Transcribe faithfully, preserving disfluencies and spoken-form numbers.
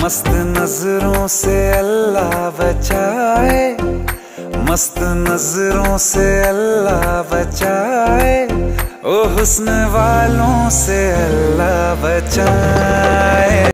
मस्त नजरों से अल्लाह बचाए, मस्त नजरों से अल्लाह बचाए, ओ हुस्न वालों से अल्लाह बचाए।